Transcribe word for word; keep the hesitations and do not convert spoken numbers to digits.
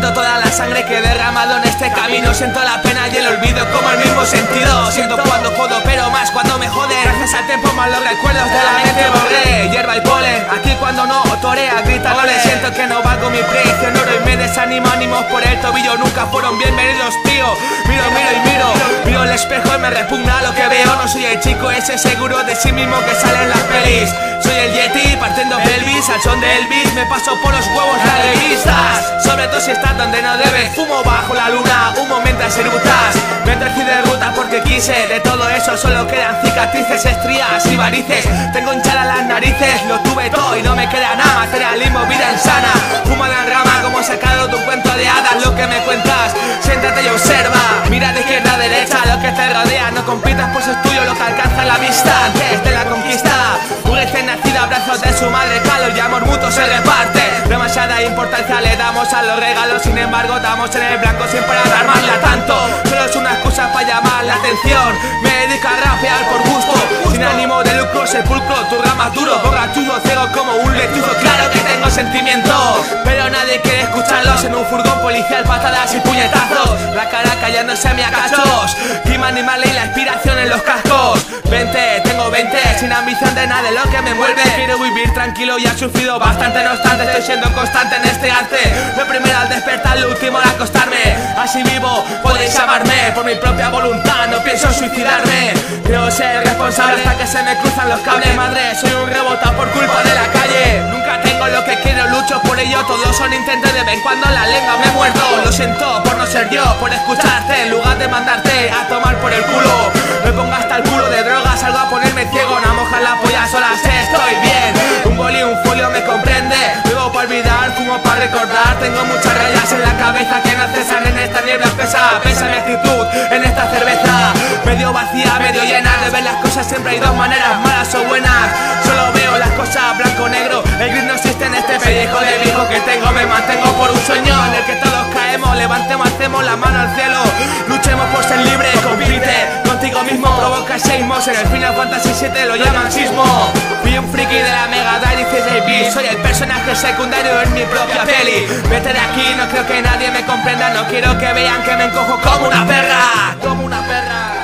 Siento toda la sangre que he derramado en este camino. Siento la pena y el olvido como el mismo sentido. Siento cuando jodo, pero más cuando me jode. Gracias al tiempo más los recuerdos de la mente borré. Hierba y polen, aquí cuando no torea, grita no le siento que no valgo mi precio en oro y me desanimo, ánimos por el tobillo nunca fueron bienvenidos, tío. Miro, miro y miro, miro el espejo y me repugna lo que veo. No soy el chico ese seguro de sí mismo que sale en las pelis. Soy el Yeti partiendo pelvis al son de Elvis. Me paso por los huevos las revistas, sobre todo si estás donde no debes. Fumo bajo la luna, humo mientras erutas. Me torcí de ruta porque quise. De todo eso solo quedan cicatrices, estrías y varices. Tengo hinchadas las narices, lo tuve todo y no me queda nada. Materialismo, vida insana, fumo de rama como sacado tu cuento de hadas. Lo que me cuentas, siéntate y observa. Mira de izquierda a derecha lo que te rodea. No compitas pues es tuyo lo que alcanza la vista. Antes de la conquista, un recién nacido abrazos de su madre, calor y amor mutuo se reparte. Demasiada importancia le damos a los regalos, sin embargo damos en el blanco sin parar de armarla tanto. Solo es una excusa para llamar la atención. Me dedico a rapear por gusto, sin ánimo de lucro, sepulcro tu rama duro, borrachudo, ciego como un lechuzo. Claro que tengo sentimientos, pero nadie quiere escucharlos. En un furgón policial, patadas y puñetazos, la cara callándose a mi a cachos. Clima animal y la inspiración en los cascos. Veinte, tengo veinte, sin ambición de nada de lo que me mueve. Quiero vivir tranquilo y he sufrido bastante, no obstante estoy siendo constante en este arte. Lo primero al despertar, lo último al acostarme. Así vivo, podéis llamarme por mi propia voluntad, no pienso suicidarme. Quiero ser responsable hasta que se me cruzan los cables. Madre, soy un rebotado por culpa de la calle. Nunca tengo lo que quiero, lucho por ello. Todos son intentos, de vez en cuando la lengua me muerto. Lo siento por no ser yo, por escucharte en lugar de mandarte a tomar por el culo. Me pongo hasta el culo de drogas, salgo a ponerme ciego, no a mojar la polla sola, sé, estoy bien. Un boli, un folio me comprende. Vivo para olvidar, fumo para recordar. Tengo muchas rayas en la cabeza que no cesan en esta niebla espesa. Pesa mi actitud en esta cerveza, medio vacía, medio llena. De ver las cosas siempre hay dos maneras, malas o buenas. Solo veo las cosas blanco-negro. El gris no existe en este pellejo de viejo que tengo. Me mantengo por un sueño en el que todos caemos. Levantemos, hacemos la mano al cielo. Luchemos por ser libres, compite contigo mismo, provoca seismos. En el Final Fantasy siete lo llaman sismo. Fui un friki de la Mega Drive dieciséis bits. Soy el personaje secundario en mi propia peli. Vete de aquí, no creo que nadie me comprenda. No quiero que vean que me encojo como una perra, como una perra.